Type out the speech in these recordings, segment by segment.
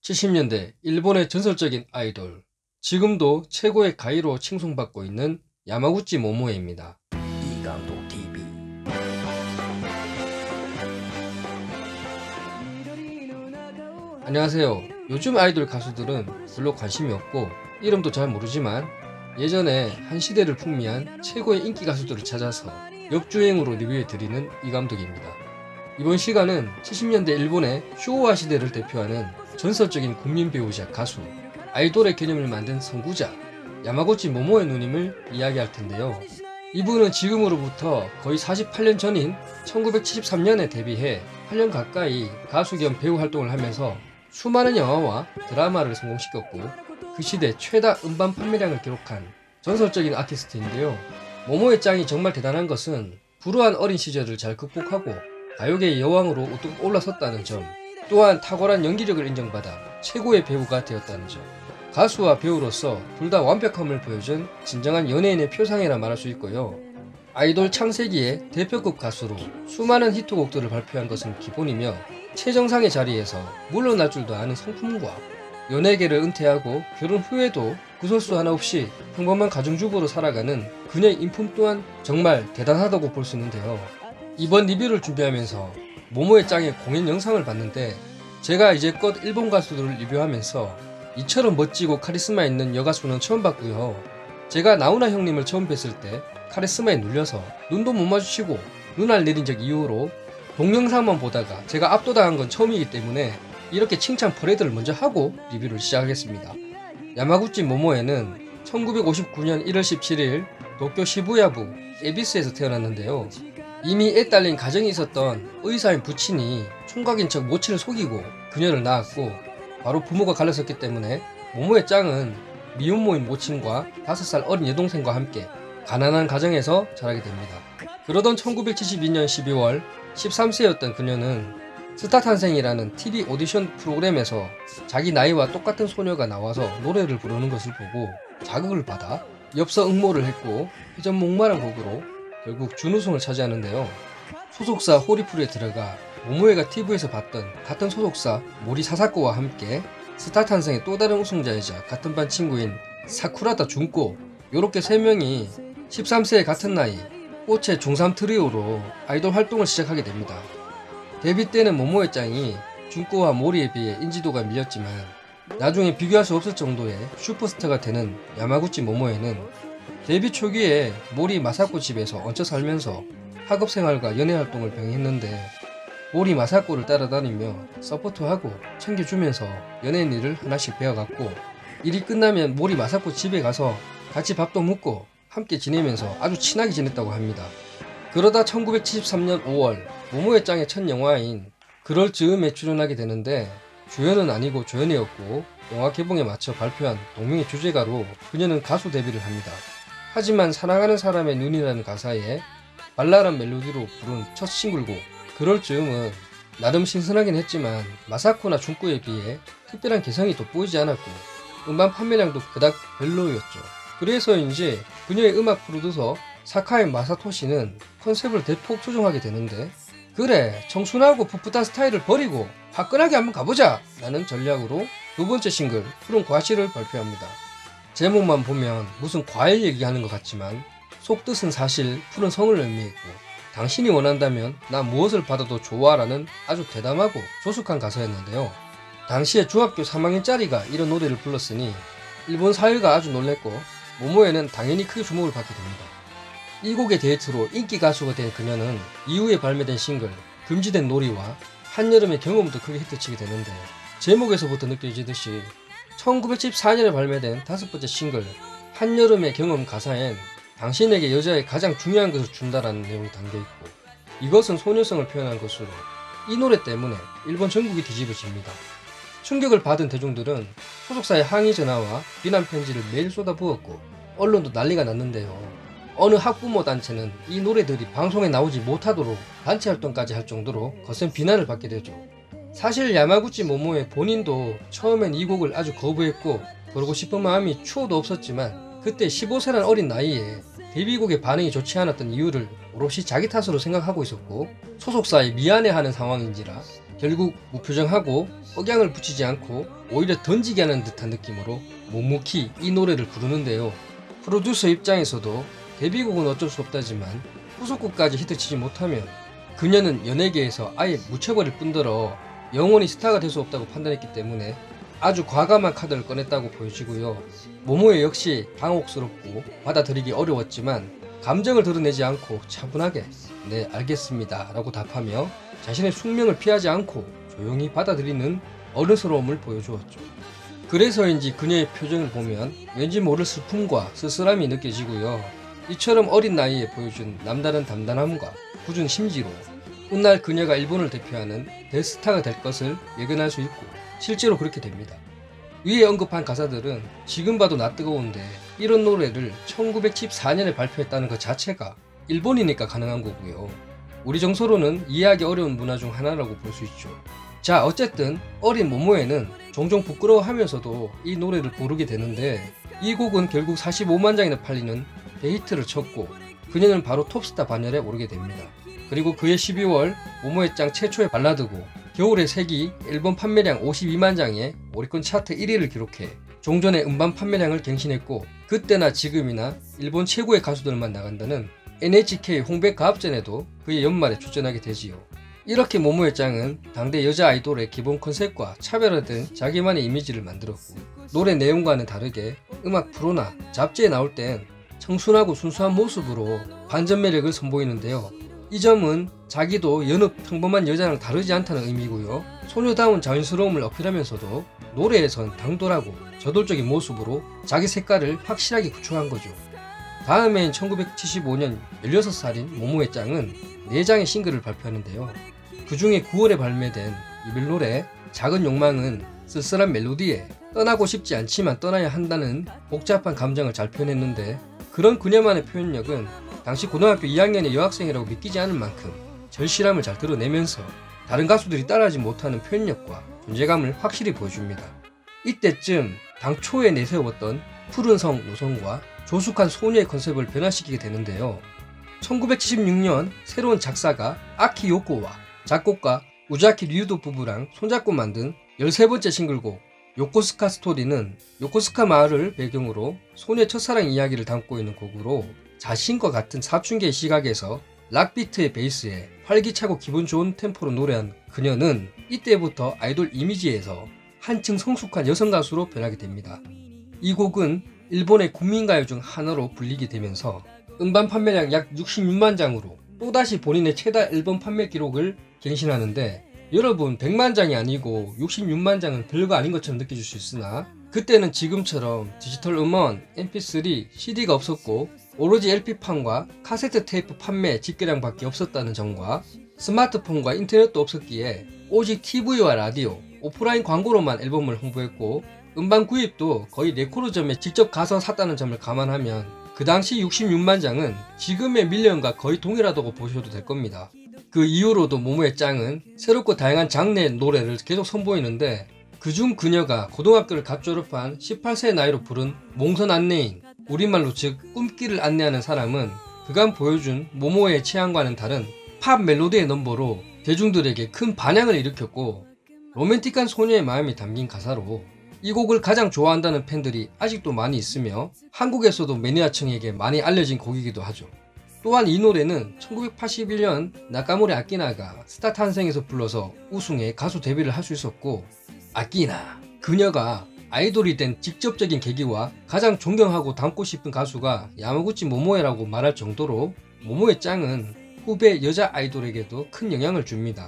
70년대 일본의 전설적인 아이돌, 지금도 최고의 가이로 칭송받고 있는 야마구치 모모에입니다. 이감독TV. 안녕하세요. 요즘 아이돌 가수들은 별로 관심이 없고 이름도 잘 모르지만 예전에 한 시대를 풍미한 최고의 인기 가수들을 찾아서 역주행으로 리뷰해드리는 이감독입니다. 이번 시간은 70년대 일본의 쇼와 시대를 대표하는 전설적인 국민 배우자 가수, 아이돌의 개념을 만든 선구자 야마구치 모모에 누님을 이야기할 텐데요. 이분은 지금으로부터 거의 48년 전인 1973년에 데뷔해 8년 가까이 가수 겸 배우 활동을 하면서 수많은 영화와 드라마를 성공시켰고 그 시대 최다 음반 판매량을 기록한 전설적인 아티스트인데요. 모모의 짱이 정말 대단한 것은 불우한 어린 시절을 잘 극복하고 가요계의 여왕으로 우뚝 올라섰다는 점, 또한 탁월한 연기력을 인정받아 최고의 배우가 되었다는 점, 가수와 배우로서 둘 다 완벽함을 보여준 진정한 연예인의 표상이라 말할 수 있고요. 아이돌 창세기의 대표급 가수로 수많은 히트곡들을 발표한 것은 기본이며 최정상의 자리에서 물러날 줄도 아는 성품과 연예계를 은퇴하고 결혼 후에도 구설수 하나 없이 평범한 가정주부로 살아가는 그녀의 인품 또한 정말 대단하다고 볼 수 있는데요. 이번 리뷰를 준비하면서 모모의 짱의 공연 영상을 봤는데 제가 이제껏 일본 가수들을 리뷰하면서 이처럼 멋지고 카리스마 있는 여가수는 처음 봤고요. 제가 나훈아 형님을 처음 뵀을 때 카리스마에 눌려서 눈도 못 마주치고 눈알 내린 적 이후로 동영상만 보다가 제가 압도당한 건 처음이기 때문에 이렇게 칭찬 퍼레이드를 먼저 하고 리뷰를 시작하겠습니다. 야마구치 모모에는 1959년 1월 17일 도쿄 시부야부 에비스에서 태어났는데요. 이미 애 딸린 가정이 있었던 의사인 부친이 총각인 척 모친을 속이고 그녀를 낳았고 바로 부모가 갈렸었기 때문에 모모의 짱은 미혼모인 모친과 5살 어린 여동생과 함께 가난한 가정에서 자라게 됩니다. 그러던 1972년 12월 13세였던 그녀는 스타탄생이라는 TV 오디션 프로그램에서 자기 나이와 똑같은 소녀가 나와서 노래를 부르는 것을 보고 자극을 받아 엽서 응모를 했고 회전 목마른 곡으로 결국 준우승을 차지하는데요. 소속사 호리프루에 들어가 모모에가 TV에서 봤던 같은 소속사 모리 사사코와 함께 스타탄생의 또 다른 우승자이자 같은 반 친구인 사쿠라다 준코, 요렇게 3명이 13세의 같은 나이 꽃의 중3 트리오로 아이돌 활동을 시작하게 됩니다. 데뷔 때는 모모의 짱이 준코와 모리에 비해 인지도가 밀렸지만 나중에 비교할 수 없을 정도의 슈퍼스타가 되는 야마구치 모모에는 데뷔 초기에 모리 마사코 집에서 얹혀 살면서 학업생활과 연애활동을 병행했는데 모리 마사코를 따라다니며 서포트하고 챙겨주면서 연예인 일을 하나씩 배워갔고 일이 끝나면 모리 마사코 집에 가서 같이 밥도 먹고 함께 지내면서 아주 친하게 지냈다고 합니다. 그러다 1973년 5월 모모의 짱의 첫 영화인 그럴 즈음에 출연하게 되는데 주연은 아니고 조연이었고 영화 개봉에 맞춰 발표한 동명의 주제가로 그녀는 가수 데뷔를 합니다. 하지만 사랑하는 사람의 눈이라는 가사에 발랄한 멜로디로 부른 첫 싱글곡 그럴 즈음은 나름 신선하긴 했지만 마사코나 준코에 비해 특별한 개성이 돋보이지 않았고 음반 판매량도 그닥 별로였죠. 그래서인지 그녀의 음악 프로듀서 사카이 마사토시는 컨셉을 대폭 조정하게 되는데 그래 청순하고 풋풋한 스타일을 버리고 화끈하게 한번 가보자 라는 전략으로 두 번째 싱글 푸른 과실을 발표합니다. 제목만 보면 무슨 과일 얘기하는 것 같지만 속뜻은 사실 푸른 성을 의미했고 당신이 원한다면 나 무엇을 받아도 좋아 라는 아주 대담하고 조숙한 가사였는데요. 당시에 중학교 3학년짜리가 이런 노래를 불렀으니 일본 사회가 아주 놀랬고 모모에는 당연히 크게 주목을 받게 됩니다. 이 곡의 데이트로 인기 가수가 된 그녀는 이후에 발매된 싱글 금지된 놀이와 한여름의 경험도 크게 히트치게 되는데 제목에서부터 느껴지듯이 1914년에 발매된 5번째 싱글 한여름의 경험 가사엔 당신에게 여자의 가장 중요한 것을 준다라는 내용이 담겨있고 이것은 소녀성을 표현한 것으로 이 노래 때문에 일본 전국이 뒤집어집니다. 충격을 받은 대중들은 소속사의 항의 전화와 비난 편지를 매일 쏟아부었고 언론도 난리가 났는데요. 어느 학부모 단체는 이 노래들이 방송에 나오지 못하도록 단체 활동까지 할 정도로 거센 비난을 받게 되죠. 사실 야마구치 모모의 본인도 처음엔 이 곡을 아주 거부했고 그러고 싶은 마음이 추호도 없었지만 그때 15세란 어린 나이에 데뷔곡의 반응이 좋지 않았던 이유를 오롯이 자기 탓으로 생각하고 있었고 소속사에 미안해하는 상황인지라 결국 무표정하고 억양을 붙이지 않고 오히려 던지게 하는 듯한 느낌으로 묵묵히 이 노래를 부르는데요. 프로듀서 입장에서도 데뷔곡은 어쩔 수 없다지만 후속곡까지 히트치지 못하면 그녀는 연예계에서 아예 묻혀버릴 뿐더러 영원히 스타가 될 수 없다고 판단했기 때문에 아주 과감한 카드를 꺼냈다고 보여지고요. 모모에 역시 당혹스럽고 받아들이기 어려웠지만 감정을 드러내지 않고 차분하게 네 알겠습니다 라고 답하며 자신의 숙명을 피하지 않고 조용히 받아들이는 어른스러움을 보여주었죠. 그래서인지 그녀의 표정을 보면 왠지 모를 슬픔과 쓸쓸함이 느껴지고요. 이처럼 어린 나이에 보여준 남다른 담담함과 굳은 심지로 훗날 그녀가 일본을 대표하는 대스타가 될 것을 예견할 수 있고 실제로 그렇게 됩니다. 위에 언급한 가사들은 지금 봐도 낯뜨거운데 이런 노래를 1914년에 발표했다는 것 자체가 일본이니까 가능한 거고요. 우리 정서로는 이해하기 어려운 문화 중 하나라고 볼 수 있죠. 자, 어쨌든 어린 모모에는 종종 부끄러워하면서도 이 노래를 부르게 되는데 이 곡은 결국 45만 장이나 팔리는 데이트를 쳤고 그녀는 바로 톱스타 반열에 오르게 됩니다. 그리고 그해 12월 모모의 짱 최초의 발라드고 겨울의 색이 앨범 판매량 52만 장에 오리콘 차트 1위를 기록해 종전의 음반 판매량을 갱신했고 그때나 지금이나 일본 최고의 가수들만 나간다는 NHK 홍백 가합전에도 그의 연말에 출전하게 되지요. 이렇게 모모의 짱은 당대 여자 아이돌의 기본 컨셉과 차별화된 자기만의 이미지를 만들었고 노래 내용과는 다르게 음악 프로나 잡지에 나올 땐 청순하고 순수한 모습으로 반전 매력을 선보이는데요. 이 점은 자기도 여느 평범한 여자랑 다르지 않다는 의미고요. 소녀다운 자연스러움을 어필하면서도 노래에선 당돌하고 저돌적인 모습으로 자기 색깔을 확실하게 구축한 거죠. 다음해인 1975년 16살인 모모의 짱은 4장의 싱글을 발표하는데요. 그 중에 9월에 발매된 이별 노래 작은 욕망은 쓸쓸한 멜로디에 떠나고 싶지 않지만 떠나야 한다는 복잡한 감정을 잘 표현했는데 그런 그녀만의 표현력은 당시 고등학교 2학년의 여학생이라고 믿기지 않을 만큼 절실함을 잘 드러내면서 다른 가수들이 따라하지 못하는 표현력과 존재감을 확실히 보여줍니다. 이때쯤 당초에 내세웠던 푸른 성 노선과 조숙한 소녀의 컨셉을 변화시키게 되는데요. 1976년 새로운 작사가 아키 요코와 작곡가 우자키 류도 부부랑 손잡고 만든 13번째 싱글곡 요코스카 스토리는 요코스카 마을을 배경으로 소녀의 첫사랑 이야기를 담고 있는 곡으로 자신과 같은 사춘기의 시각에서 락비트의 베이스에 활기차고 기분 좋은 템포로 노래한 그녀는 이때부터 아이돌 이미지에서 한층 성숙한 여성 가수로 변하게 됩니다. 이 곡은 일본의 국민가요 중 하나로 불리게 되면서 음반 판매량 약 66만 장으로 또다시 본인의 최다 앨범 판매 기록을 갱신하는데 여러분 100만 장이 아니고 66만 장은 별거 아닌 것처럼 느껴질 수 있으나 그때는 지금처럼 디지털 음원, mp3, cd가 없었고 오로지 LP판과 카세트 테이프 판매 집계량밖에 없었다는 점과 스마트폰과 인터넷도 없었기에 오직 TV와 라디오, 오프라인 광고로만 앨범을 홍보했고 음반 구입도 거의 레코드점에 직접 가서 샀다는 점을 감안하면 그 당시 66만 장은 지금의 밀리언과 거의 동일하다고 보셔도 될 겁니다. 그 이후로도 모모의 짱은 새롭고 다양한 장르의 노래를 계속 선보이는데 그중 그녀가 고등학교를 갓 졸업한 18세의 나이로 부른 몽선 안내인, 우리말로 즉 꿈길을 안내하는 사람은 그간 보여준 모모의 취향과는 다른 팝 멜로디의 넘버로 대중들에게 큰 반향을 일으켰고 로맨틱한 소녀의 마음이 담긴 가사로 이 곡을 가장 좋아한다는 팬들이 아직도 많이 있으며 한국에서도 매니아층에게 많이 알려진 곡이기도 하죠. 또한 이 노래는 1981년 나카모리 아키나가 스타 탄생에서 불러서 우승해 가수 데뷔를 할 수 있었고 아키나, 그녀가 아이돌이 된 직접적인 계기와 가장 존경하고 닮고 싶은 가수가 야마구치 모모에라고 말할 정도로 모모의 짱은 후배 여자 아이돌에게도 큰 영향을 줍니다.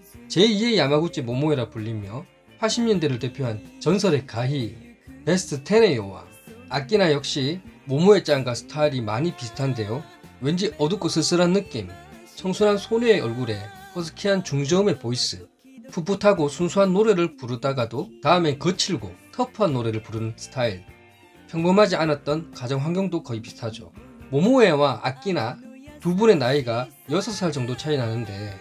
제2의 야마구치 모모에라 불리며 80년대를 대표한 전설의 가히, 베스트 10의 여왕, 아키나 역시 모모의 짱과 스타일이 많이 비슷한데요. 왠지 어둡고 쓸쓸한 느낌, 청순한 소녀의 얼굴에 허스키한 중저음의 보이스, 풋풋하고 순수한 노래를 부르다가도 다음엔 거칠고 터프한 노래를 부르는 스타일, 평범하지 않았던 가정 환경도 거의 비슷하죠. 모모에와 아키나 두 분의 나이가 6살 정도 차이 나는데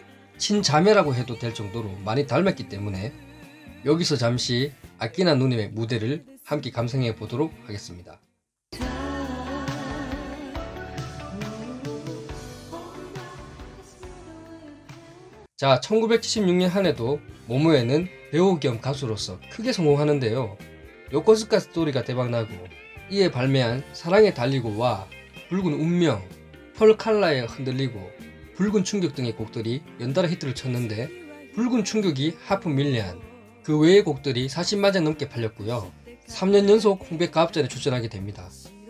친자매라고 해도 될 정도로 많이 닮았기 때문에 여기서 잠시 아키나 누님의 무대를 함께 감상해 보도록 하겠습니다. 자, 1976년 한 해도 모모에는 배우 겸 가수로서 크게 성공하는데요. 요코스카 스토리가 대박나고 이에 발매한 사랑에 달리고와 붉은 운명, 펄 칼라에 흔들리고 붉은 충격 등의 곡들이 연달아 히트를 쳤는데 붉은 충격이 하프 밀리언, 그 외의 곡들이 40만 장 넘게 팔렸고요. 3년 연속 홍백 가합전에 출전하게 됩니다.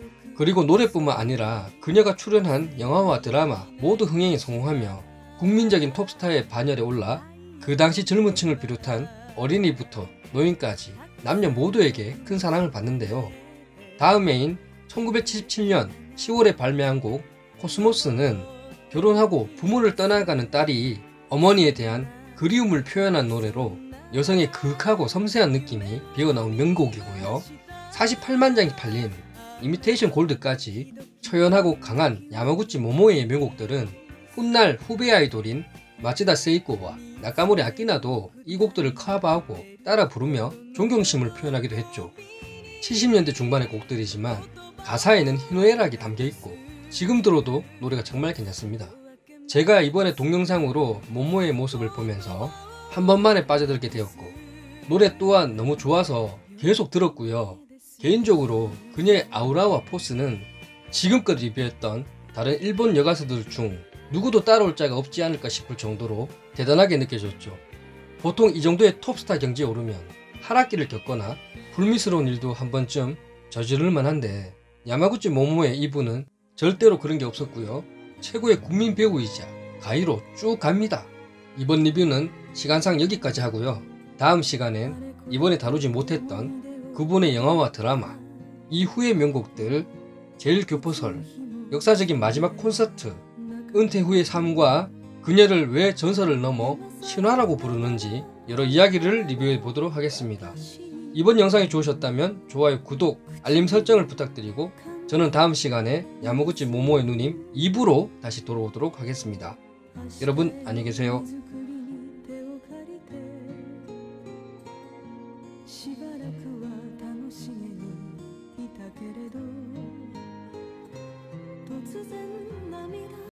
그리고 노래뿐만 아니라 그녀가 출연한 영화와 드라마 모두 흥행에 성공하며 국민적인 톱스타의 반열에 올라 그 당시 젊은 층을 비롯한 어린이부터 노인까지 남녀 모두에게 큰 사랑을 받는데요. 다음 해인 1977년 10월에 발매한 곡 코스모스는 결혼하고 부모를 떠나가는 딸이 어머니에 대한 그리움을 표현한 노래로 여성의 그윽하고 섬세한 느낌이 배어나온 명곡이고요. 48만 장이 팔린 이미테이션 골드까지 처연하고 강한 야마구치 모모에의 명곡들은 훗날 후배 아이돌인 마츠다 세이코와 나카모리 아키나도 이 곡들을 커버하고 따라 부르며 존경심을 표현하기도 했죠. 70년대 중반의 곡들이지만 가사에는 희노애락이 담겨있고 지금 들어도 노래가 정말 괜찮습니다. 제가 이번에 동영상으로 모모의 모습을 보면서 한 번만에 빠져들게 되었고 노래 또한 너무 좋아서 계속 들었고요. 개인적으로 그녀의 아우라와 포스는 지금껏 리뷰했던 다른 일본 여가수들 중 누구도 따라올 자가 없지 않을까 싶을 정도로 대단하게 느껴졌죠. 보통 이 정도의 톱스타 경지에 오르면 하락기를 겪거나 불미스러운 일도 한 번쯤 저지를 만한데 야마구치 모모의 이분은 절대로 그런 게 없었고요. 최고의 국민 배우이자 가히로 쭉 갑니다. 이번 리뷰는 시간상 여기까지 하고요. 다음 시간엔 이번에 다루지 못했던 그분의 영화와 드라마, 이후의 명곡들, 제일 교포설, 역사적인 마지막 콘서트, 은퇴 후의 삶과 그녀를 왜 전설을 넘어 신화라고 부르는지 여러 이야기를 리뷰해 보도록 하겠습니다. 이번 영상이 좋으셨다면 좋아요, 구독, 알림 설정을 부탁드리고 저는 다음 시간에 야마구치 모모의 누님 2부로 다시 돌아오도록 하겠습니다. 여러분 안녕히 계세요.